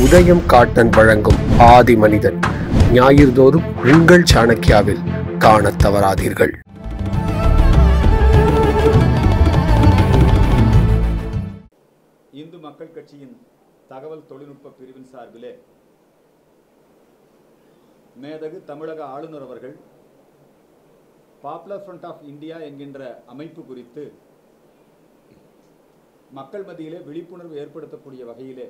உதயம் காட்டன் வழங்கும் ஆதி மனிதன் ஞாயிறுதோறும் உங்கள் சாணக்கியாவில் காணத் தவறாதீர்கள். இந்து மக்கள் கட்சியின் தகவல் தொழில்நுட்ப பிரிவின் சார்பிலே மேதகு தமிழக ஆளுநர் அவர்கள் பாப்புலர் ஃப்ரண்ட் ஆஃப் இந்தியா என்கின்ற அமைப்பு குறித்து மக்கள் மத்தியிலே விழிப்புணர்வு ஏற்படுத்தக்கூடிய வகையிலே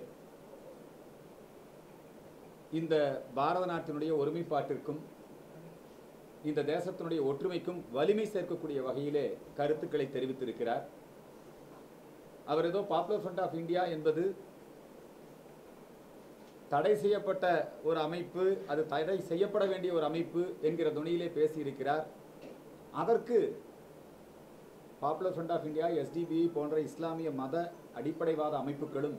இந்த பாரத நாட்டினுடைய ஒருமைப்பாட்டிற்கும் இந்த தேசத்தினுடைய ஒற்றுமைக்கும் வலிமை சேர்க்கக்கூடிய வகையிலே கருத்துக்களை தெரிவித்திருக்கிறார். அவர் ஏதோ பாப்புலர் ஃப்ரண்ட் ஆஃப் இந்தியா என்பது தடை செய்யப்பட்ட ஒரு அமைப்பு, அது தடை செய்யப்பட வேண்டிய ஒரு அமைப்பு என்கிற துணியிலே பேசியிருக்கிறார். அதற்கு Popular Front of India, SDPI போன்ற இஸ்லாமிய மத அடிப்படைவாத அமைப்புகளும்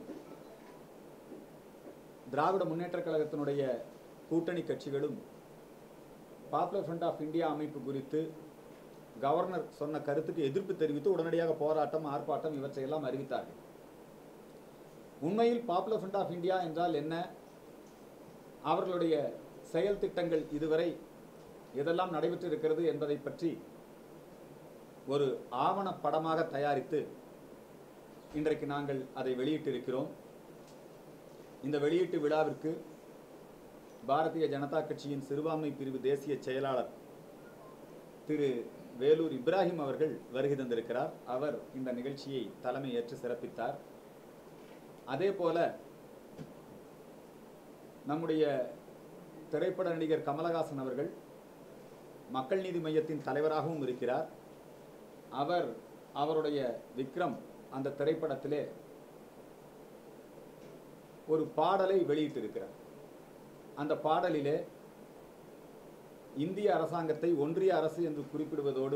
திராவிட முன்னேற்றக் கழகத்தினுடைய கூட்டணி கட்சிகளும் பாப்புலர் ஃப்ரண்ட் ஆஃப் இந்தியா அமைப்பு குறித்து கவர்னர் சொன்ன கருத்துக்கு எதிர்ப்பு தெரிவித்து உடனடியாக போராட்டம், ஆர்ப்பாட்டம் இவற்றையெல்லாம் அறிவித்தார்கள். உண்மையில் பாப்புலர் ஃப்ரண்ட் ஆஃப் இந்தியா என்றால் என்ன, அவர்களுடைய செயல் திட்டங்கள் இதுவரை எதெல்லாம் நடைபெற்றிருக்கிறது என்பதை பற்றி ஒரு ஆவணப்படமாக தயாரித்து இன்றைக்கு நாங்கள் அதை வெளியிட்டிருக்கிறோம். இந்த வெளியீட்டு விழாவிற்கு பாரதிய ஜனதா கட்சியின் சிறுபான்மை பிரிவு தேசிய செயலாளர் திரு வேலூர் இப்ராஹிம் அவர்கள் வருகை தந்திருக்கிறார். அவர் இந்த நிகழ்ச்சியை தலைமை ஏற்று சிறப்பித்தார். அதே போல நம்முடைய திரைப்பட நடிகர் கமலஹாசன் அவர்கள் மக்கள் நீதி மையத்தின் தலைவராகவும் இருக்கிறார். அவருடைய விக்ரம் அந்த திரைப்படத்திலே ஒரு பாடலை வெளியிட்டிருக்கிறார். அந்த பாடலிலே இந்திய அரசாங்கத்தை ஒன்றிய அரசு என்று குறிப்பிடுவதோடு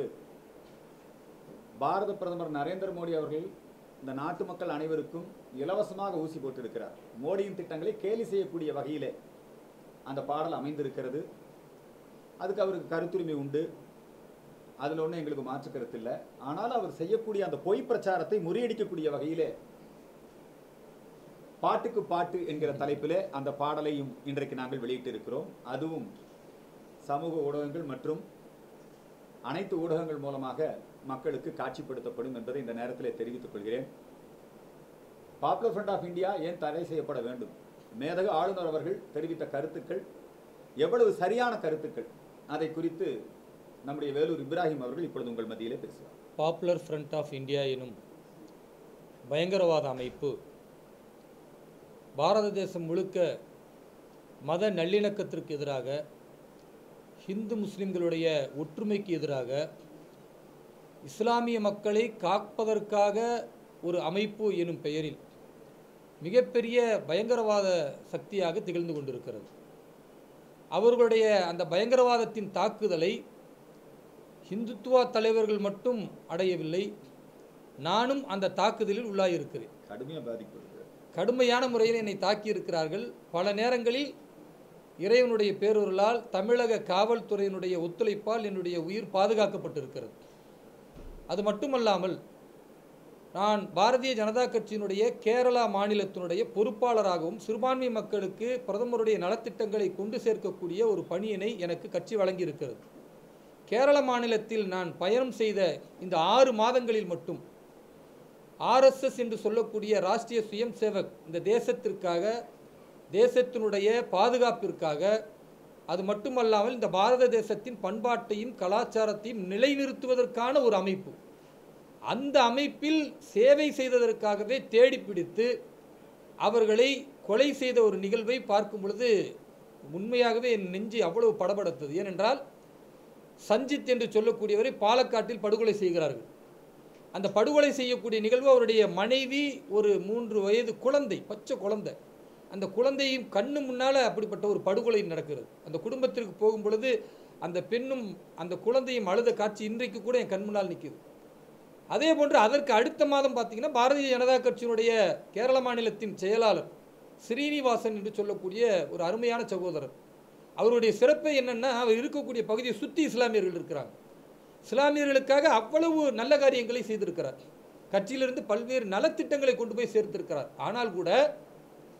பாரத பிரதமர் நரேந்திர மோடி அவர்கள் இந்த நாட்டு மக்கள் அனைவருக்கும் இலவசமாக ஊசி போட்டிருக்கிறார். மோடியின் திட்டங்களை கேலி செய்யக்கூடிய வகையிலே அந்த பாடல் அமைந்திருக்கிறது. அதுக்கு அவருக்கு கருத்துரிமை உண்டு, அதில் ஒன்றும் எங்களுக்கு மாற்று கருத்து இல்லை. ஆனால் அவர் செய்யக்கூடிய அந்த பொய் பிரச்சாரத்தை முறியடிக்கக்கூடிய வகையிலே பாட்டுக்கு பாட்டு என்கிற தலைப்பிலே அந்த பாடலையும் இன்றைக்கு நாங்கள் வெளியிட்டிருக்கிறோம். அதுவும் சமூக ஊடகங்கள் மற்றும் அனைத்து ஊடகங்கள் மூலமாக மக்களுக்கு காட்சிப்படுத்தப்படும் என்பதை இந்த நேரத்தில் தெரிவித்துக் கொள்கிறேன். பாப்புலர் ஃப்ரண்ட் ஆஃப் இந்தியா ஏன் தடை செய்யப்பட வேண்டும்? மேதகு ஆளுநர் அவர்கள் தெரிவித்த கருத்துக்கள் எவ்வளவு சரியான கருத்துக்கள், அதை குறித்து நம்முடைய வேலூர் இப்ராஹிம் அவர்கள் இப்பொழுது உங்கள் மத்தியிலே பேசுவார். பாப்புலர் ஃப்ரண்ட் ஆஃப் இந்தியா எனும் பயங்கரவாத அமைப்பு பாரத தேசம் முழுக்க மத நல்லிணக்கத்திற்கு எதிராக, ஹிந்து முஸ்லிம்களுடைய ஒற்றுமைக்கு எதிராக, இஸ்லாமிய மக்களை காப்பதற்காக ஒரு அமைப்பு எனும் பெயரில் மிகப்பெரிய பயங்கரவாத சக்தியாக திகழ்ந்து கொண்டிருக்கிறது. அவர்களுடைய அந்த பயங்கரவாதத்தின் தாக்குதலை ஹிந்துத்துவா தலைவர்கள் மட்டும் அடையவில்லை, நானும் அந்த தாக்குதலில் உள்ளாயிருக்கிறேன். கடுமையான முறையில் என்னை தாக்கியிருக்கிறார்கள். பல நேரங்களில் இறைவனுடைய பேரொருளால், தமிழக காவல்துறையினுடைய ஒத்துழைப்பால் என்னுடைய உயிர் பாதுகாக்கப்பட்டிருக்கிறது. அது மட்டுமல்லாமல் நான் பாரதிய ஜனதா கட்சியினுடைய கேரளா மாநிலத்தினுடைய பொறுப்பாளராகவும் சிறுபான்மை மக்களுக்கு பிரதமருடைய நலத்திட்டங்களை கொண்டு சேர்க்கக்கூடிய ஒரு பணியினை எனக்கு கட்சி வழங்கியிருக்கிறது. கேரள மாநிலத்தில் நான் பயணம் செய்த இந்த 6 மாதங்களில் மட்டும் RSS என்று சொல்லக்கூடிய ராஷ்டிரிய சுயம் சேவக் இந்த தேசத்திற்காக, தேசத்தினுடைய பாதுகாப்பிற்காக, அது மட்டுமல்லாமல் இந்த பாரத தேசத்தின் பண்பாட்டையும் கலாச்சாரத்தையும் நிலைநிறுத்துவதற்கான ஒரு அமைப்பு, அந்த அமைப்பில் சேவை செய்ததற்காகவே தேடி பிடித்து அவர்களை கொலை செய்த ஒரு நிகழ்வை பார்க்கும் பொழுது உண்மையாகவே என் நெஞ்சு அவ்வளவு படபடத்தது. ஏனென்றால் சஞ்சித் என்று சொல்லக்கூடியவரை பாலக்காட்டில் படுகொலை செய்கிறார்கள். அந்த படுகொலை செய்யக்கூடிய நிகழ்வு அவருடைய மனைவி, ஒரு 3 வயது குழந்தை, பச்சை குழந்தை, அந்த குழந்தையும் கண்ணு முன்னால் அப்படிப்பட்ட ஒரு படுகொலை நடக்கிறது. அந்த குடும்பத்திற்கு போகும் பொழுது அந்த பெண்ணும் அந்த குழந்தையும் அழுத காட்சி இன்றைக்கு கூட என் கண் முன்னால் நிற்குது. அதே போன்று அதற்கு அடுத்த மாதம் பார்த்தீங்கன்னா பாரதிய ஜனதா கட்சியினுடைய கேரள மாநிலத்தின் செயலாளர் ஸ்ரீனிவாசன் என்று சொல்லக்கூடிய ஒரு அருமையான சகோதரர், அவருடைய சிறப்பு என்னென்னா, அவர் இருக்கக்கூடிய பகுதியை சுற்றி இஸ்லாமியர்கள் இருக்கிறாங்க. இஸ்லாமியர்களுக்காக அவ்வளவு நல்ல காரியங்களை செய்திருக்கிறார். கட்சியிலிருந்து பல்வேறு நலத்திட்டங்களை கொண்டு போய் சேர்த்திருக்கிறார். ஆனால் கூட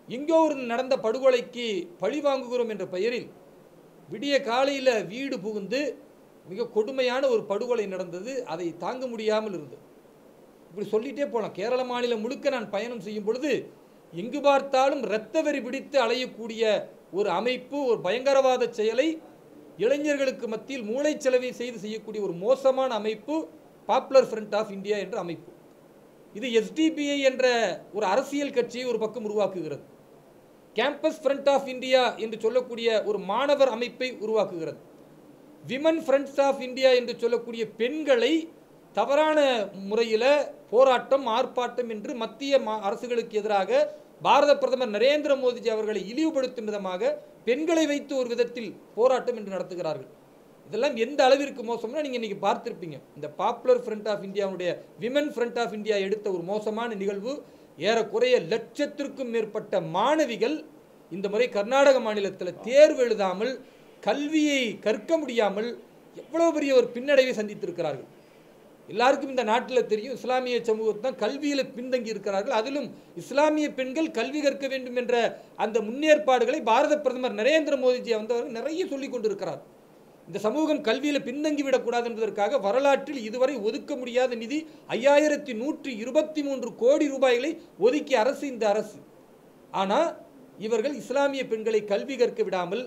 எங்கோ ஒரு நடந்த படுகொலைக்கு பழி வாங்குகிறோம் என்ற பெயரில் விடிய காலையில் வீடு புகுந்து மிக கொடுமையான ஒரு படுகொலை நடந்தது. அதை தாங்க முடியாமல் இருந்தது. இப்படி சொல்லிட்டே போகலாம். கேரள மாநிலம் முழுக்க நான் பயணம் செய்யும் பொழுது எங்கு பார்த்தாலும் இரத்த வெறி பிடித்து அலையக்கூடிய ஒரு அமைப்பு, ஒரு பயங்கரவாத செயலை இளைஞர்களுக்கு மத்தியில் மூளைச்சலவை செய்து செய்யக்கூடிய ஒரு மோசமான அமைப்பு பாப்புலர் ஃப்ரண்ட் ஆஃப் இந்தியா என்ற அமைப்பு. இது எஸ்டிபிஐ என்ற ஒரு அரசியல் கட்சியை ஒரு பக்கம் உருவாக்குகிறது. கேம்பஸ் ஃப்ரண்ட் ஆஃப் இந்தியா என்று சொல்லக்கூடிய ஒரு மாணவர் அமைப்பை உருவாக்குகிறது. விமன் ஃப்ரண்ட்ஸ் ஆஃப் இந்தியா என்று சொல்லக்கூடிய பெண்களை தவறான முறையில் போராட்டம், ஆர்ப்பாட்டம் என்று மத்திய அரசுகளுக்கு எதிராக பாரத பிரதமர் நரேந்திர மோடிஜி அவர்களை இழிவுபடுத்தும் விதமாக பெண்களை வைத்து ஒரு விதத்தில் போராட்டம் என்று நடத்துகிறார்கள். இதெல்லாம் எந்த அளவிற்கு மோசம்னா நீங்கள் இன்றைக்கி பார்த்துருப்பீங்க. இந்த பாப்புலர் ஃப்ரண்ட் ஆஃப் இந்தியாவுடைய விமன் ஃப்ரண்ட் ஆஃப் இந்தியா எடுத்த ஒரு மோசமான நிகழ்வு. ஏறக்குறைய லட்சத்திற்கும் மேற்பட்ட மாணவிகள் இந்த முறை கர்நாடக மாநிலத்தில் தேர்வு எழுதாமல், கல்வியை கற்க முடியாமல் எவ்வளோ பெரிய ஒரு பின்னடைவை சந்தித்திருக்கிறார்கள். எல்லாருக்கும் இந்த நாட்டில் தெரியும், இஸ்லாமிய சமூகத்தான் கல்வியில் பின்தங்கி இருக்கிறார்கள். அதிலும் இஸ்லாமிய பெண்கள் கல்வி கற்க வேண்டும் என்ற அந்த முன்னேற்பாடுகளை பாரத பிரதமர் நரேந்திர மோடிஜி வந்தவர்கள் நிறைய சொல்லிக் கொண்டிருக்கிறார். இந்த சமூகம் கல்வியில் பின்தங்கி விடக்கூடாது என்பதற்காக வரலாற்றில் இதுவரை ஒதுக்க முடியாத நிதி 5123 கோடி ரூபாய்களை ஒதுக்கிய அரசு இந்த அரசு. ஆனால் இவர்கள் இஸ்லாமிய பெண்களை கல்வி கற்க விடாமல்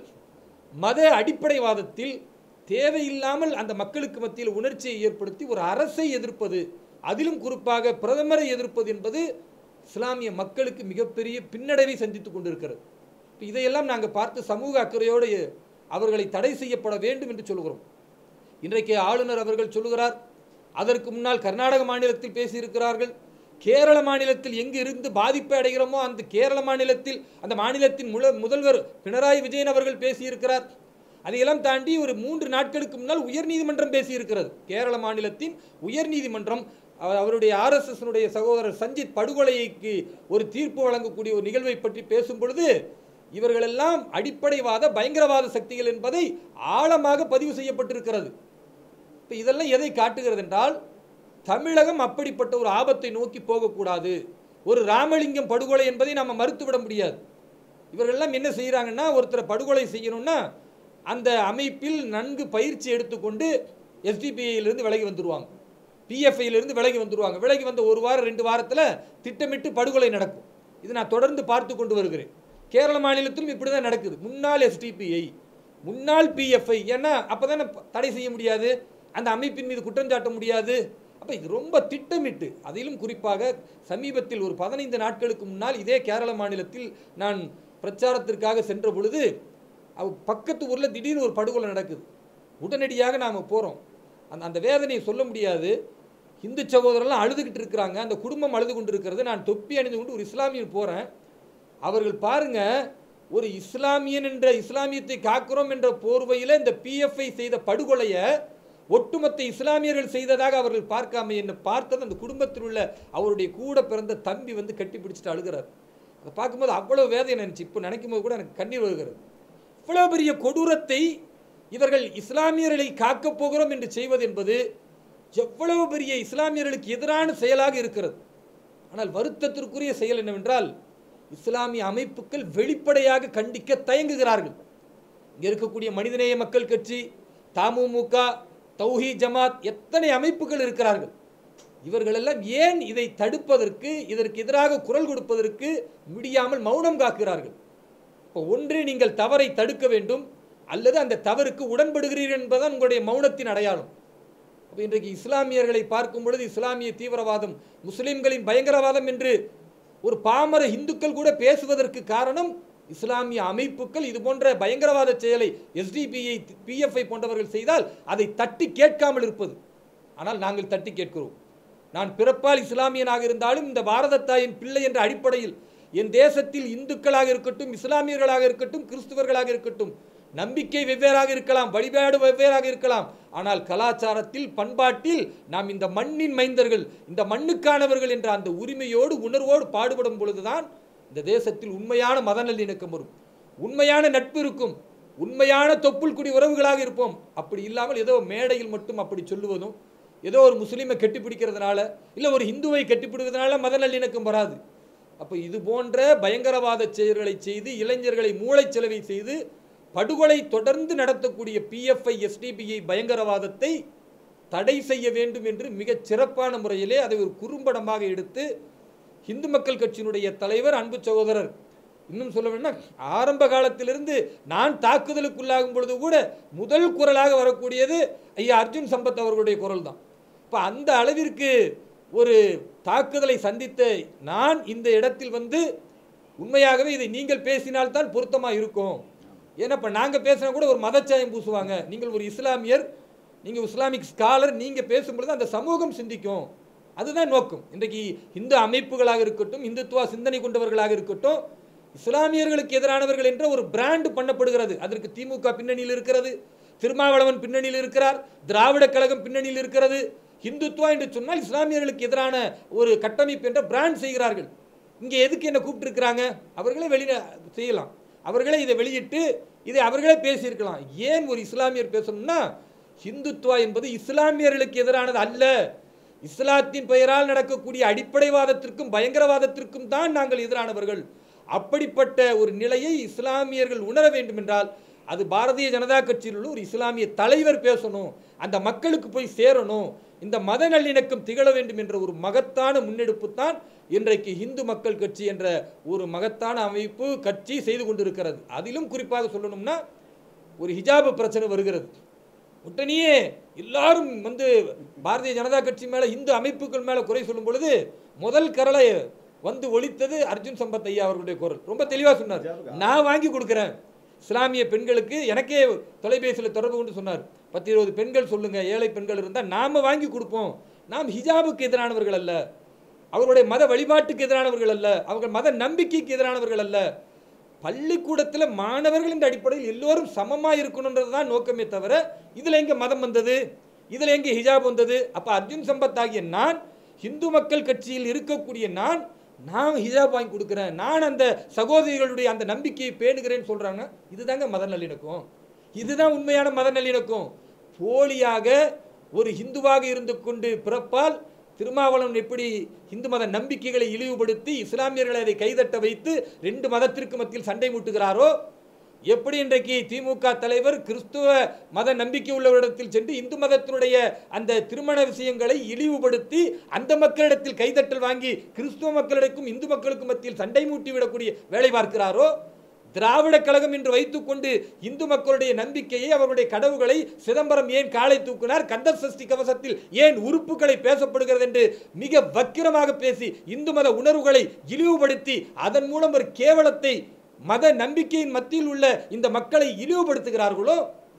மத அடிப்படைவாதத்தில் தேவையில்லாமல் அந்த மக்களுக்கு மத்தியில் உணர்ச்சியை ஏற்படுத்தி ஒரு அரசை எதிர்ப்பது, அதிலும் குறிப்பாக பிரதமரை எதிர்ப்பது என்பது இஸ்லாமிய மக்களுக்கு மிகப்பெரிய பின்னடைவை சந்தித்துக் கொண்டிருக்கிறது. இதையெல்லாம் நாங்கள் பார்த்து சமூக அக்கறையோடு அவர்களை தடை செய்யப்பட வேண்டும் என்று சொல்கிறோம். இன்றைக்கு ஆளுநர் அவர்கள் சொல்லுகிறார். அதற்கு முன்னால் கர்நாடக மாநிலத்தில் பேசியிருக்கிறார்கள். கேரள மாநிலத்தில் எங்கு இருந்து பாதிப்பை அடைகிறோமோ அந்த கேரள மாநிலத்தில் அந்த மாநிலத்தின் முதல்வர் பினராயி விஜயன் அவர்கள் பேசியிருக்கிறார். அதையெல்லாம் தாண்டி ஒரு 3 நாட்களுக்கு முன்னால் உயர்நீதிமன்றம் பேசியிருக்கிறது. கேரள மாநிலத்தின் உயர்நீதிமன்றம் அவருடைய RSS சகோதரர் சஞ்சித் படுகொலைக்கு ஒரு தீர்ப்பு வழங்கக்கூடிய ஒரு நிகழ்வை பற்றி பேசும் பொழுது இவர்களெல்லாம் அடிப்படைவாத பயங்கரவாத சக்திகள் என்பதை ஆழமாக பதிவு செய்யப்பட்டிருக்கிறது. இப்போ இதெல்லாம் எதை காட்டுகிறது என்றால், தமிழகம் அப்படிப்பட்ட ஒரு ஆபத்தை நோக்கி போகக்கூடாது. ஒரு ராமலிங்கம் படுகொலை என்பதை நாம் மறுத்துவிட முடியாது. இவர்களெல்லாம் என்ன செய்கிறாங்கன்னா, ஒருத்தரை படுகொலை செய்யணும்னா அந்த அமைப்பில் நன்கு பயிற்சி எடுத்துக்கொண்டு எஸ்டிபிஐயிலிருந்து விலகி வந்துடுவாங்க, பிஎஃப்ஐயிலிருந்து விலகி வந்துடுவாங்க. விலகி வந்த 1 வாரம் 2 வாரத்தில் திட்டமிட்டு படுகொலை நடக்கும். இது நான் தொடர்ந்து பார்த்து கொண்டு வருகிறேன். கேரள மாநிலத்திலும் இப்படி தான் நடக்குது. முன்னாள் எஸ்டிபிஐ, முன்னாள் பிஎஃப்ஐ, ஏன்னா அப்போ தானே தடை செய்ய முடியாது, அந்த அமைப்பின் மீது குற்றம் சாட்ட முடியாது. அப்போ இது ரொம்ப திட்டமிட்டு, அதிலும் குறிப்பாக சமீபத்தில் ஒரு 15 நாட்களுக்கு முன்னால் இதே கேரள மாநிலத்தில் நான் பிரச்சாரத்திற்காக சென்ற பொழுது பக்கத்து ஊரில் திடீர்னு ஒரு படுகொலை நடக்குது. உடனடியாக நாம் போகிறோம். அந்த வேதனையை சொல்ல முடியாது. இந்து சகோதரர்லாம் அழுதுகிட்டு இருக்கிறாங்க, அந்த குடும்பம் அழுது கொண்டு இருக்கிறது. நான் தொப்பி அணிந்து கொண்டு ஒரு இஸ்லாமியர் போகிறேன். அவர்கள் பாருங்க, ஒரு இஸ்லாமியன் என்ற இஸ்லாமியத்தை காக்கிறோம் என்ற போர்வையில் இந்த பிஎஃப்ஐ செய்த படுகொலையை ஒட்டுமொத்த இஸ்லாமியர்கள் செய்ததாக அவர்கள் பார்க்காம என்னை பார்த்தது அந்த குடும்பத்தில் உள்ள அவருடைய கூட பிறந்த தம்பி வந்து கட்டி பிடிச்சிட்டு அழுகிறார். அதை பார்க்கும்போது அவ்வளோ வேதனை நினச்சி இப்போ நினைக்கும் போது கூட எனக்கு கண்ணீர் வருகிறது. இவ்வளோ பெரிய கொடூரத்தை இவர்கள் இஸ்லாமியர்களை காக்கப் போகிறோம் என்று செய்வது என்பது எவ்வளவு பெரிய இஸ்லாமியர்களுக்கு எதிரான செயலாக இருக்கிறது. ஆனால் வருத்தத்திற்குரிய செயல் என்னவென்றால், இஸ்லாமிய அமைப்புகள் வெளிப்படையாக கண்டிக்க தயங்குகிறார்கள். இங்கே இருக்கக்கூடிய மனிதநேய மக்கள் கட்சி, தமுமுக, தௌஹீத் ஜமாத், எத்தனை அமைப்புகள் இருக்கிறார்கள். இவர்களெல்லாம் ஏன் இதை தடுப்பதற்கு, இதற்கு எதிராக குரல் கொடுப்பதற்கு முடியாமல் மௌனம் காக்கிறார்கள்? இப்போ ஒன்று, நீங்கள் தவறை தடுக்க வேண்டும், அல்லது அந்த தவறுக்கு உடன்படுகிறீர்கள் என்பதுதான் உங்களுடைய மௌனத்தின் அடையாளம். அப்போ இன்றைக்கு இஸ்லாமியர்களை பார்க்கும் பொழுது இஸ்லாமிய தீவிரவாதம், முஸ்லிம்களின் பயங்கரவாதம் என்று ஒரு பாமர இந்துக்கள் கூட பேசுவதற்கு காரணம், இஸ்லாமிய அமைப்புகள் இது போன்ற பயங்கரவாத செயலை எஸ்டிபிஐ, பிஎஃப்ஐ போன்றவர்கள் செய்தால் அதை தட்டி கேட்காமல் இருப்பது. ஆனால் நாங்கள் தட்டி கேட்கிறோம். நான் பிறப்பால் இஸ்லாமியனாக இருந்தாலும் இந்த பாரத தாயின் பிள்ளை என்ற அடிப்படையில் என் தேசத்தில் இந்துக்களாக இருக்கட்டும், இஸ்லாமியர்களாக இருக்கட்டும், கிறிஸ்துவர்களாக இருக்கட்டும், நம்பிக்கை வெவ்வேறாக இருக்கலாம், வழிபாடு வெவ்வேறாக இருக்கலாம், ஆனால் கலாச்சாரத்தில், பண்பாட்டில் நாம் இந்த மண்ணின் மைந்தர்கள், இந்த மண்ணுக்கானவர்கள் என்ற அந்த உரிமையோடு உணர்வோடு பாடுபடும் பொழுதுதான் இந்த தேசத்தில் உண்மையான மத நல்லிணக்கம் வரும், உண்மையான நட்பு இருக்கும், உண்மையான தொப்புள் குடி உறவுகளாக இருப்போம். அப்படி இல்லாமல் ஏதோ மேடையில் மட்டும் அப்படி சொல்லுவதும், ஏதோ ஒரு முஸ்லீமை கட்டிப்பிடிக்கிறதுனால, இல்லை ஒரு இந்துவை கட்டிப்பிடுவதனால மத நல்லிணக்கம் வராது. அப்போ இது போன்ற பயங்கரவாத செயல்களை செய்து இளைஞர்களை மூளைச்சலவை செய்து படுகொலை தொடர்ந்து நடத்தக்கூடிய PFI SDPI பயங்கரவாதத்தை தடை செய்ய வேண்டும் என்று மிகச் சிறப்பான முறையிலே அதை ஒரு குறும்படமாக எடுத்து இந்து மக்கள் கட்சியினுடைய தலைவர் அன்பு சகோதரர், இன்னும் சொல்ல வேண்டாம், ஆரம்ப காலத்திலிருந்து நான் தாக்குதலுக்குள்ளாகும் பொழுது கூட முதல் குரலாக வரக்கூடியது ஐயா அர்ஜுன் சம்பத் அவர்களுடைய குரல் தான். இப்போ அந்த அளவிற்கு ஒரு தாக்குதலை சந்தித்த நான் இந்த இடத்தில் வந்து உண்மையாகவே இதை நீங்கள் பேசினால்தான் பொருத்தமாக இருக்கும். ஏன்னா இப்போ நாங்கள் பேசினா கூட ஒரு மதச்சாயம் பூசுவாங்க. நீங்கள் ஒரு இஸ்லாமியர், நீங்கள் இஸ்லாமிக் ஸ்காலர், நீங்கள் பேசும்பொழுது அந்த சமூகம் சிந்திக்கும். அதுதான் நோக்கம். இன்றைக்கு இந்து அமைப்புகளாக இருக்கட்டும், இந்துத்துவ சிந்தனை கொண்டவர்களாக இருக்கட்டும், இஸ்லாமியர்களுக்கு எதிரானவர்கள் என்ற ஒரு பிராண்ட் பண்ணப்படுகிறது. அதற்கு திமுக பின்னணியில் இருக்கிறது, திருமாவளவன் பின்னணியில் இருக்கிறார், திராவிட கழகம் பின்னணியில் இருக்கிறது. இந்துத்துவா என்று சொன்னால் இஸ்லாமியர்களுக்கு எதிரான ஒரு கட்டமைப்பு என்ற பிராண்ட் செய்கிறார்கள். இங்கே எதுக்கு என்ன கூப்பிட்டு இருக்கிறாங்க? அவர்களே வெளியில செய்யலாம், அவர்களே இதை வெளியிட்டு இதை அவர்களே பேசியிருக்கலாம். ஏன் ஒரு இஸ்லாமியர் பேசணும்னா, இந்துத்துவா என்பது இஸ்லாமியர்களுக்கு எதிரானது அல்ல, இஸ்லாத்தின் பெயரால் நடக்கக்கூடிய அடிப்படைவாதத்திற்கும் பயங்கரவாதத்திற்கும் தான் நாங்கள் எதிரானவர்கள். அப்படிப்பட்ட ஒரு நிலையை இஸ்லாமியர்கள் உணர வேண்டும் என்றால் அது பாரதிய ஜனதா கட்சியில் உள்ள ஒரு இஸ்லாமிய தலைவர் பேசணும், அந்த மக்களுக்கு போய் சேரணும், இந்த மத நல்லிணக்கம் திகழ வேண்டும் என்ற ஒரு மகத்தான முன்னெடுப்பு தான் இன்றைக்கு இந்து மக்கள் கட்சி என்ற ஒரு மகத்தான அமைப்பு கட்சி செய்து கொண்டிருக்கிறது. அதிலும் குறிப்பாக சொல்லணும்னா ஒரு ஹிஜாபு பிரச்சனை வருகிறது, உடனே எல்லாரும் வந்து பாரதிய ஜனதா கட்சி மேல இந்து அமைப்புகள் மேல குறை சொல்லும் பொழுது முதல் கரலை வந்து ஒலித்தது அர்ஜுன் சம்பத் ஐயா அவர்களுடைய குரல். ரொம்ப தெளிவா சொன்னார், நான் வாங்கி கொடுக்கிறேன் இஸ்லாமிய பெண்களுக்கு. எனக்கே தொலைபேசியில் தொடர்பு கொண்டு சொன்னார், 10-20 பெண்கள் சொல்லுங்க, ஏழை பெண்கள் இருந்தால் நாம வாங்கி கொடுப்போம். நாம் ஹிஜாபுக்கு எதிரானவர்கள் அல்ல, அவர்களுடைய மத வழிபாட்டுக்கு எதிரானவர்கள் அல்ல, அவர்கள் மத நம்பிக்கைக்கு எதிரானவர்கள் அல்ல. பள்ளிக்கூடத்தில் மாணவர்கள் என்ற அடிப்படையில் எல்லோரும் சமமாக இருக்கணுன்றது தான் நோக்கமே தவிர இதில் எங்கே மதம் வந்தது, இதில் எங்கே ஹிஜாப் வந்தது? அப்போ அர்ஜுன் சம்பத் ஆகிய நான், இந்து மக்கள் கட்சியில் இருக்கக்கூடிய நான் ஹிஜாப் வாங்கி கொடுக்குறேன், நான் அந்த சகோதரிகளுடைய அந்த நம்பிக்கையை பேணுகிறேன்னு சொல்கிறாங்க. இதுதாங்க மத நல்லிணக்கம், இதுதான் உண்மையான மத நல்லிணக்கம். போலியாக ஒரு இந்துவாக இருந்து கொண்டு பிறப்பால் திருமாவளவன் எப்படி இந்து மத நம்பிக்கைகளை இழிவுபடுத்தி இஸ்லாமியர்களை அதை கைதட்ட வைத்து 2 மதத்திற்கு மத்தியில் சண்டை மூட்டுகிறாரோ, எப்படி இன்றைக்கு திமுக தலைவர் கிறிஸ்துவ மத நம்பிக்கை உள்ளவரிடத்தில் சென்று இந்து மதத்தினுடைய அந்த திருமண விஷயங்களை இழிவுபடுத்தி அந்த மக்களிடத்தில் கைதட்டல் வாங்கி கிறிஸ்துவ மக்களிடக்கும் இந்து மக்களுக்கும் மத்தியில் சண்டை மூட்டி விடக்கூடிய வேலை பார்க்கிறாரோ, திராவிட கழகம் என்று வைத்துக்கொண்டு இந்து மக்களுடைய நம்பிக்கையை, அவருடைய கடவுளை, சிதம்பரம் ஏன் காலை தூக்கினார், கந்த சஷ்டி கவசத்தில் ஏன் உறுப்புகளை பேசப்படுகிறது என்று மிக வக்கிரமாக பேசி இந்து மத உணர்வுகளை இழிவுபடுத்தி அதன் மூலம் ஒரு கேவலத்தை மத நம்பிக்கையின் மத்தியில் உள்ள இந்த மக்களை இழிவுபடுத்துகிறார்களோ,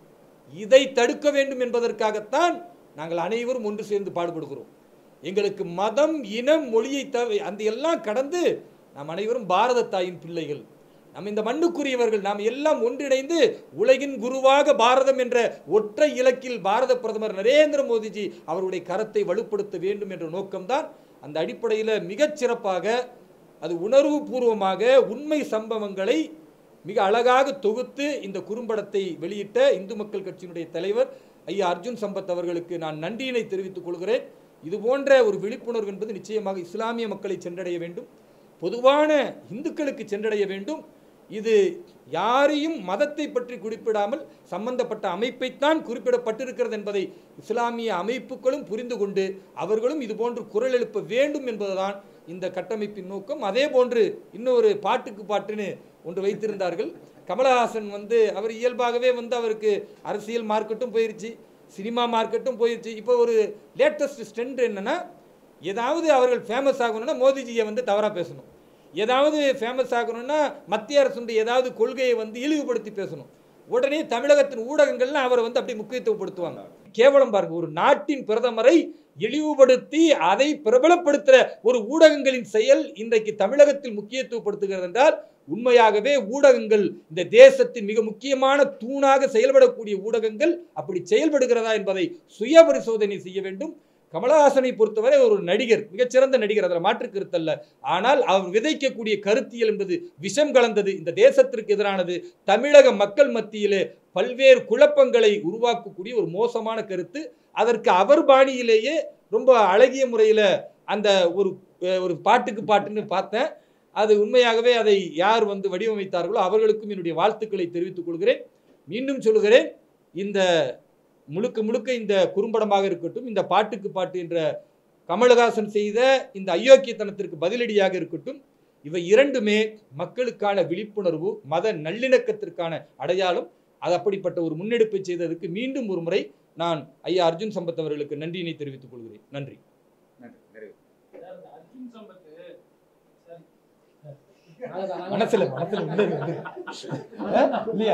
இதை தடுக்க வேண்டும் என்பதற்காகத்தான் நாங்கள் அனைவரும் ஒன்று சேர்ந்து பாடுபடுகிறோம். எங்களுக்கு மதம், இனம், மொழியை அந்த எல்லாம் கடந்து நாம் அனைவரும் பாரத தாயின் பிள்ளைகள், நாம் இந்த மண்ணுக்குரியவர்கள், நாம் எல்லாம் ஒன்றிணைந்து உலகின் குருவாக பாரதம் என்ற ஒற்றை இலக்கில் பாரத பிரதமர் நரேந்திர மோடிஜி அவருடைய கரத்தை வலுப்படுத்த வேண்டும் என்ற நோக்கம்தான். அந்த அடிப்படையில் மிகச் சிறப்பாக அது உணர்வு பூர்வமாக உண்மை சம்பவங்களை மிக அழகாக தொகுத்து இந்த குறும்படத்தை வெளியிட்ட இந்து மக்கள் கட்சியினுடைய தலைவர் ஐயா அர்ஜுன் சம்பத் அவர்களுக்கு நான் நன்றியினை தெரிவித்துக் கொள்கிறேன். இது போன்ற ஒரு விழிப்புணர்வு என்பது நிச்சயமாக இஸ்லாமிய மக்களை சென்றடைய வேண்டும், பொதுவான இந்துக்களுக்கு சென்றடைய வேண்டும். இது யாரையும் மதத்தை பற்றி குறிப்பிடாமல் சம்பந்தப்பட்ட அமைப்பைத்தான் குறிப்பிடப்பட்டிருக்கிறது என்பதை இஸ்லாமிய அமைப்புகளும் புரிந்து கொண்டு அவர்களும் இது போன்று குரல் எழுப்ப வேண்டும் என்பதுதான் இந்த கட்டமைப்பின் நோக்கம். அதே போன்று இன்னொரு பாட்டுக்கு பாட்டுன்னு ஒன்று வைத்திருந்தார்கள். கமலஹாசன் அவர் இயல்பாகவே அவருக்கு அரசியல் மார்க்கெட்டும் போயிருச்சு, சினிமா மார்க்கெட்டும் போயிருச்சு. இப்போ ஒரு லேட்டஸ்ட் ஸ்ட்ரெண்ட் என்னன்னா, ஏதாவது அவர்கள் ஃபேமஸ் ஆகணும்னா மோடிஜியை தவறாக பேசணும், ஏதாவது ஃபேமஸ் ஆகணும்னா மத்திய அரசுடைய ஏதாவது கொள்கையை இழிவுபடுத்தி பேசணும். உடனே தமிழகத்தின் ஊடகங்கள்லாம் அவரை அப்படி முக்கியத்துவப்படுத்துவாங்க. கேவலம் பாருங்க, ஒரு நாட்டின் பிரதமரை இழிவுபடுத்தி அதை பிரபலப்படுத்துகிற ஒரு ஊடகங்களின் செயல் இன்றைக்கு தமிழகத்தில் முக்கியத்துவப்படுத்துகிறது என்றால், உண்மையாகவே ஊடகங்கள் இந்த தேசத்தின் மிக முக்கியமான தூணாக செயல்படக்கூடிய ஊடகங்கள் அப்படி செயல்படுகிறதா என்பதை சுய பரிசோதனை செய்ய வேண்டும். கமலஹாசனை பொறுத்தவரை ஒரு நடிகர், மிகச்சிறந்த நடிகர், அதில் மாற்று கருத்தல்ல. ஆனால் அவர் விதைக்கக்கூடிய கருத்தியல் என்பது விஷம் கலந்தது, இந்த தேசத்திற்கு எதிரானது, தமிழக மக்கள் மத்தியிலே பல்வேறு குழப்பங்களை உருவாக்கக்கூடிய ஒரு மோசமான கருத்து. அதற்கு அவர் பாணியிலேயே ரொம்ப அழகிய முறையில் அந்த ஒரு பாட்டுக்கு பாட்டுன்னு பார்த்தேன். அது உண்மையாகவே அதை யார் வடிவமைத்தார்களோ அவர்களுக்கும் என்னுடைய வாழ்த்துக்களை தெரிவித்துக் கொள்கிறேன். மீண்டும் சொல்கிறேன், இந்த முழுக்க முழுக்க இந்த குறும்படமாக இருக்கட்டும், இந்த பாட்டுக்கு பாட்டு என்ற கமலஹாசன் செய்த இந்த அயோக்கியத்தனத்திற்கு பதிலடியாக இருக்கட்டும், இவை இரண்டுமே மக்களுக்கான விழிப்புணர்வு, மத நல்லிணக்கத்திற்கான அடையாளம். அது அப்படிப்பட்ட ஒரு முன்னெடுப்பை செய்ததற்கு மீண்டும் ஒரு முறை நான் ஐயா அர்ஜுன் சம்பத் அவர்களுக்கு நன்றியினை தெரிவித்துக் கொள்கிறேன். நன்றி. மனசுல இல்லையா?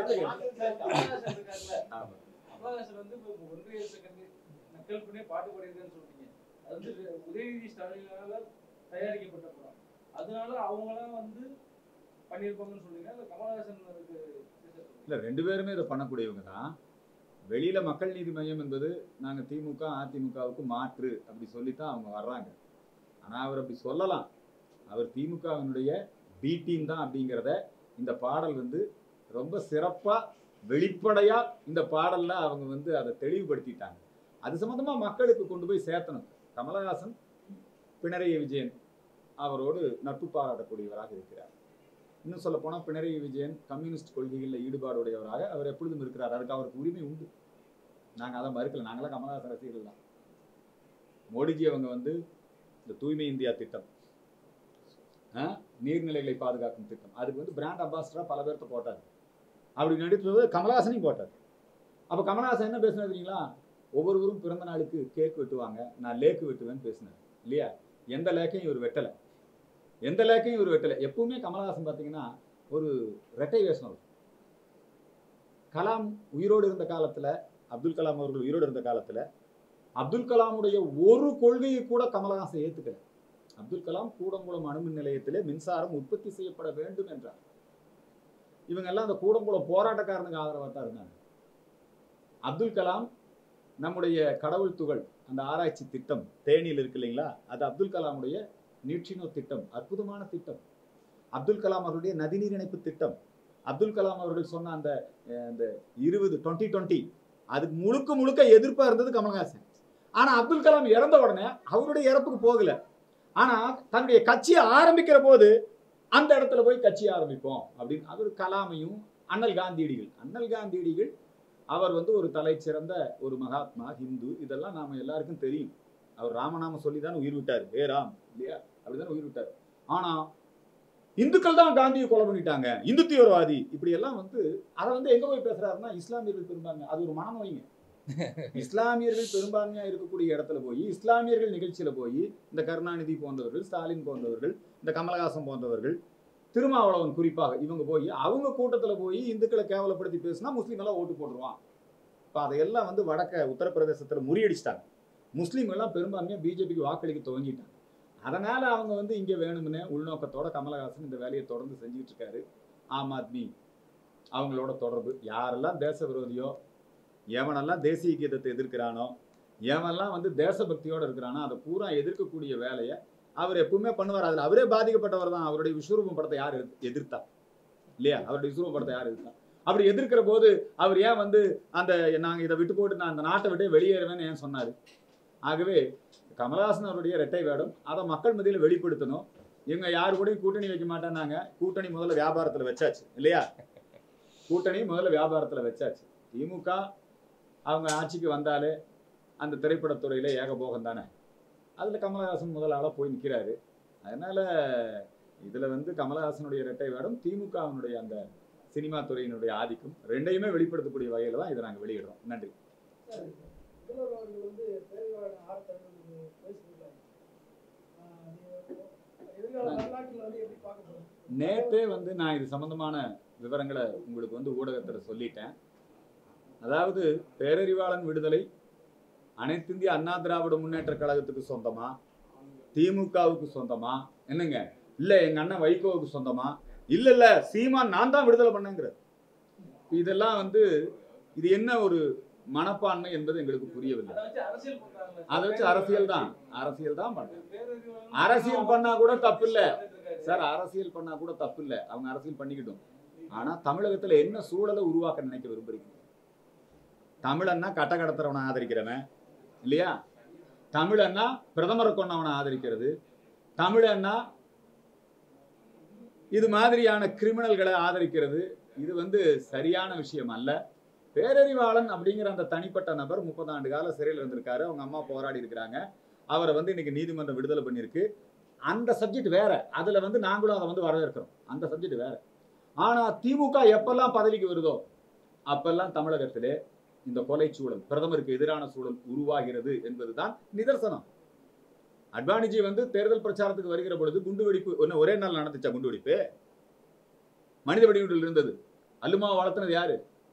உதயநிதி ஸ்டாலினால தயாரிக்கப்பட்ட படம், அதனால அவங்களாம் பண்ணியிருப்பாங்கன்னு சொல்றீங்க. கமலஹாசன் இல்ல, ரெண்டு பேருமே இதை பண்ணக்கூடியவங்க தான். வெளியில மக்கள் நீதி மையம் என்பது நாங்க திமுக அதிமுகவுக்கு மாற்று அப்படி சொல்லித்தான் அவங்க வர்றாங்க. ஆனா அவர் அப்படி சொல்லலாம், அவர் திமுகவினுடைய பி டீம் தான் அப்படிங்கிறத இந்த பாடல் ரொம்ப சிறப்பா வெளிப்படையா இந்த பாடல்ல அவங்க அதை தெளிவுபடுத்திட்டாங்க. அது சம்பந்தமா மக்களுக்கு கொண்டு போய் சேர்த்தணும். கமலஹாசன் பினராயி விஜயன் அவரோடு நட்பு பாராட்டக்கூடியவராக இருக்கிறார். இன்னும் சொல்ல போனால் பினராயி விஜயன் கம்யூனிஸ்ட் கொள்கைகளில் ஈடுபாடுடையவராக அவர் எப்பொழுதும் இருக்கிறார். அதுக்கு அவருக்கு உரிமை உண்டு. நாங்கள் அதை மறுக்கல. நாங்களாம் கமலஹாசன் ரசிகர்கள் தான். மோடிஜி அவங்க இந்த தூய்மை இந்தியா திட்டம், நீர்நிலைகளை பாதுகாக்கும் திட்டம், அதுக்கு பிராண்ட் அம்பாசிடரா பல பேர்த்த போட்டார். அப்படி நடித்தது கமலஹாசனையும் போட்டார். அப்போ கமலஹாசன் என்ன பேசுனார் தெரியுங்களா? ஒவ்வொருவரும் பிறந்த நாளுக்கு கேக் வெட்டுவாங்க, நான் லேக்கு வெட்டுவேன்னு பேசினார் இல்லையா? எந்த லேக்கையும் இவர் வெட்டலை, எந்த லேக்கையும் இவர் வெட்டலை. எப்பவுமே கமலஹாசன் பார்த்தீங்கன்னா ஒரு ரெட்டை வேஷம். கலாம் உயிரோடு இருந்த காலத்தில், அப்துல் கலாம் அவர்கள் உயிரோடு இருந்த காலத்தில் அப்துல் கலாமுடைய ஒரு கொள்கையை கூட கமலஹாசன் ஏற்றுக்கல. அப்துல் கலாம் கூடங்குளம் அணுமின் நிலையத்திலே மின்சாரம் உற்பத்தி செய்யப்பட வேண்டும் என்றார். இவங்க எல்லாம் அந்த கூடங்குளம் போராட்டக்காரனுக்கு ஆதரவாக தான் இருந்தாங்க. அப்துல் கலாம் நம்முடைய கடவுள் துகள் அந்த ஆராய்ச்சி திட்டம் தேனியில் இருக்கு இல்லைங்களா, அது அப்துல் கலாமுடைய நியூட்ரினோ திட்டம், அற்புதமான திட்டம். அப்துல் கலாம் அவருடைய நதிநீர் இணைப்பு திட்டம், அப்துல் கலாம் அவர்கள் சொன்ன அந்த 2020 அதுக்கு முழுக்க முழுக்க எதிர்ப்பா இருந்தது கமலஹாசன். ஆனா அப்துல் கலாம் இறந்த உடனே அவருடைய இறப்புக்கு போகல. ஆனா தன்னுடைய கட்சியை ஆரம்பிக்கிற போது அந்த இடத்துல போய் கட்சியை ஆரம்பிப்போம் அப்படின்னு அவர் கலாமையும் அண்ணல் காந்தியடிகள் அவர் ஒரு தலை சிறந்த ஒரு மகாத்மா, ஹிந்து, இதெல்லாம் நாம எல்லாருக்கும் தெரியும். அவர் ராமநாம சொல்லி தான் உயிர் விட்டார். ஏ ராம் இல்லையா, அப்படிதான் உயிர் விட்டார். ஆனா இந்துக்கள் தான் காந்தியை கொலை பண்ணிட்டாங்க, இந்து தீவிரவாதி, இப்படி எல்லாம் அதை எங்க போய் பேசுறாருன்னா இஸ்லாமியர்கள் பெரும்பான்மை. அது ஒரு மனநோய்ங்க. இஸ்லாமியர்கள் பெரும்பான்மையா இருக்கக்கூடிய இடத்துல போய் இஸ்லாமியர்கள் நிகழ்ச்சியில போய் இந்த கருணாநிதி போன்றவர்கள், ஸ்டாலின் போன்றவர்கள், இந்த கமலஹாசன் போன்றவர்கள், திருமாவளவன் குறிப்பாக இவங்க போய் அவங்க கூட்டத்துல போய் இந்துக்களை கேவலப்படுத்தி பேசினா முஸ்லீம் எல்லாம் ஓட்டு போட்டுருவான். இப்போ அதையெல்லாம் வடக்க உத்தரப்பிரதேசத்துல முறியடிச்சிட்டாங்க. முஸ்லீம் எல்லாம் பெரும்பான்மையா பிஜேபிக்கு வாக்களிக்க துவங்கிட்டாங்க. அதனால அவங்க இங்க வேணும்னு உள்நோக்கத்தோட கமலஹாசன் இந்த வேலையை தொடர்ந்து செஞ்சுட்டு இருக்காரு. ஆம் ஆத்மி அவங்களோட தொடர்பு, யாரெல்லாம் தேச விரோதியோ, எவனெல்லாம் தேசிய கீதத்தை எதிர்க்கிறானோ, எவனெல்லாம் தேசபக்தியோட இருக்கிறானோ அதை பூரா எதிர்க்கக்கூடிய வேலையை அவர் எப்பவுமே பண்ணுவார். அதில் அவரே பாதிக்கப்பட்டவர் தான். அவருடைய விஸ்வரூபம் படத்தை யார் எதிர்த்தா இல்லையா? அவருடைய விஸ்வரூபம் படத்தை யார் எதிர்த்தா? அப்படி எதிர்க்கிற போது அவர் ஏன் அந்த நாங்கள் இதை விட்டு போட்டு நான் அந்த நாட்டை விட்டு வெளியேறுவேன்னு ஏன் சொன்னார்? ஆகவே கமலஹாசன் அவருடைய இரட்டை வேடம், அதை மக்கள் மத்தியில் வெளிப்படுத்தணும். இவங்க யாரு கூடயும் கூட்டணி வைக்க மாட்டேன்னாங்க. கூட்டணி முதல்ல வியாபாரத்தில் வச்சாச்சு இல்லையா? கூட்டணி முதல்ல வியாபாரத்தில் வச்சாச்சு. திமுக அவங்க ஆட்சிக்கு வந்தாலே அந்த திரைப்படத்துறையில ஏகபோகம் தானே. அதில் கமலஹாசன் முதல் ஆளாக போய் நிற்கிறாரு. அதனால இதில் கமலஹாசனுடைய இரட்டை வேடம், திமுகவினுடைய அந்த சினிமா துறையினுடைய ஆதிக்கம் ரெண்டையுமே வெளிப்படுத்தக்கூடிய வகையில் தான் இதை நாங்கள் வெளியிடுறோம். நன்றி. நேற்றே நான் இது சம்பந்தமான விவரங்களை உங்களுக்கு ஊடகத்தில் சொல்லிட்டேன். அதாவது பேரறிவாளன் விடுதலை அனைத்திந்திய அண்ணா திராவிட முன்னேற்ற கழகத்துக்கு சொந்தமா, திமுகவுக்கு சொந்தமா, என்னங்க இல்ல எங்க அண்ணன் வைகோவுக்கு சொந்தமா, இல்ல சீமான் நான் தான் விடுதலை பண்ணேங்கிற, இதெல்லாம் இது என்ன ஒரு மனப்பான்மை என்பது எங்களுக்கு புரியவில்லை. அதை வச்சு அரசியல் தான் பண்ண. அரசியல் பண்ணா கூட தப்பு இல்ல சார், அரசியல் பண்ணா கூட தப்பு இல்ல, அவங்க அரசியல் பண்ணிக்கிட்டோம். ஆனா தமிழகத்துல என்ன சூழலை உருவாக்க நினைக்க விரும்புறீங்க? தமிழன்னா கட்ட கடத்துறவனை ஆதரிக்கிறவன் இல்லையா? தமிழன்னா பிரதமரை கொண்டவனை ஆதரிக்கிறது, தமிழன்னா இது மாதிரியான கிரிமினல்களை ஆதரிக்கிறது இது வந்து சரியான விஷயம் அல்ல. பேரறிவாளன் அப்படிங்கிற அந்த தனிப்பட்ட நபர் 30 ஆண்டு கால சிறையில் இருந்திருக்காரு. அவங்க அம்மா போராடி இருக்கிறாங்க. அவரை வந்து இன்னைக்கு நீதிமன்றம் விடுதலை பண்ணியிருக்கு. அந்த சப்ஜெக்ட் வேற. அதுல வந்து நாங்களும் அதை வந்து வரவேற்கிறோம். அந்த சப்ஜெக்ட் வேற. ஆனா திமுக எப்பெல்லாம் பதவிக்கு வருதோ அப்பெல்லாம் தமிழகத்திலே இந்த கொலை சூழல், பிரதமருக்கு எதிரான சூழல் உருவாகிறது என்பதுதான் நிதர்சனம். அத்வானிஜி வந்து தேர்தல் பிரச்சாரத்துக்கு வருகிற பொழுது குண்டுவெடிப்பு ஒரே நாள் நடந்துச்சா? குண்டுவெடிப்பு மனித வெடிகுண்டில் இருந்தது. அல்லுமா வளர்த்துனது யாரு?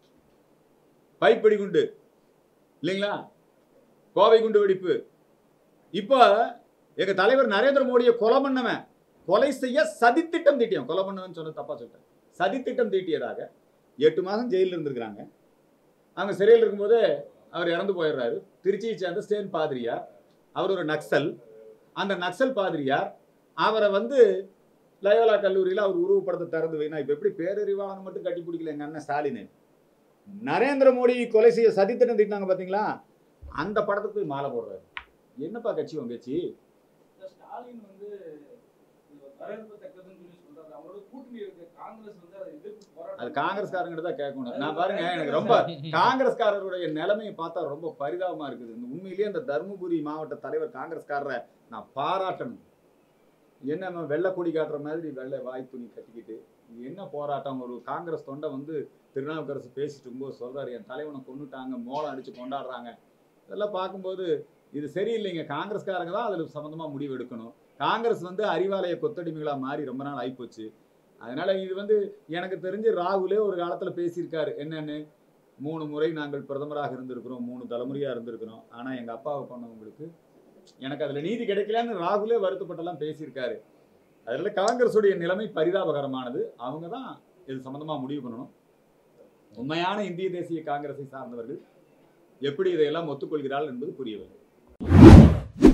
பைப் வெடிகுண்டு இல்லைங்களா? கோவை குண்டு வெடிப்பு. இப்ப எங்க தலைவர் நரேந்திர மோடியை கொலை செய்ய சதித்திட்டம் தீட்டியம். கொலை பண்ணவன் சொன்ன தப்பா சொல்லிட்டேன். சதித்திட்டம் தீட்டியதாக 8 மாதம் ஜெயிலில் இருந்திருக்கிறாங்க. அவங்க சிறையில் இருக்கும்போது அவர் இறந்து போயிடுறாரு. திருச்சியை சேர்ந்த ஸ்டேன் பாதிரியார், அவர் ஒரு நக்சல். அந்த நக்சல் பாதிரியார் அவரை வந்து லயோலா கல்லூரியில் அவர் உருவப்படத்தை திறந்து வைனா. இப்ப எப்படி பேரறிவாளன் மட்டும் கட்டி பிடிக்கல எங்க அண்ணன் ஸ்டாலின். நரேந்திர மோடி கொலை செய்ய சதித்திட்டம் தீட்டினாங்க பாத்தீங்களா? அந்த படத்துக்கு போய் மாலை போடுறாரு. என்னப்பா கட்சி உங்க கட்சி? ஸ்டாலின் வந்து வரவேற்பத்தக்கதுன்னு சொல்லி சொல்றாரு. அவரோட கூட்டணி இருக்க காங்கிரஸ் வந்து அதை எதிர்த்து போராட்டம். அது காங்கிரஸ்காரங்க தான் கேட்கணும். நான் பாருங்க, எனக்கு ரொம்ப காங்கிரஸ்காரருடைய நிலைமையை பார்த்தா ரொம்ப பரிதாபமா இருக்குது. இந்த உண்மையிலேயே இந்த தருமபுரி மாவட்ட தலைவர் காங்கிரஸ்காரரை நான் பாராட்டணும். என்ன வெள்ளை கொடி காட்டுற மாதிரி வெள்ளை வாய் துணி கட்டிக்கிட்டு என்ன போராட்டம்? ஒரு காங்கிரஸ் தொண்டை வந்து திருநாவுக்கரசு பேசிட்டு இருக்கும்போது சொல்றாரு, என் தலைவனை கொண்டுட்டாங்க, மோளம் அடிச்சு கொண்டாடுறாங்க. இதெல்லாம் பார்க்கும்போது இது சரியில்லைங்க. காங்கிரஸ்காரங்க தான் அதில் சம்பந்தமா முடிவு எடுக்கணும். காங்கிரஸ் வந்து அறிவாலய கொத்தடிமைகளா மாறி ரொம்ப நாள் ஆயிப்போச்சு. அதனால இது வந்து எனக்கு தெரிஞ்சு ராகுலே ஒரு காலத்துல பேசியிருக்காரு. என்னன்னு, 3 முறை நாங்கள் பிரதமராக இருந்திருக்கிறோம், 3 தலைமுறையா இருந்திருக்கிறோம். ஆனா எங்க அப்பாவை கொண்டவங்களுக்கு எனக்கு அதுல நீதி கிடைக்கலன்னு ராகுலே வருத்தப்பட்டெல்லாம் பேசியிருக்காரு. அதனால காங்கிரஸுடைய நிலைமை பரிதாபகரமானது. அவங்க தான் இது சம்பந்தமா முடிவு பண்ணணும். உண்மையான இந்திய தேசிய காங்கிரஸை சார்ந்தவர்கள் எப்படி இதையெல்லாம் ஒத்துக்கொள்கிறார்கள் என்பது புரியவில்லை.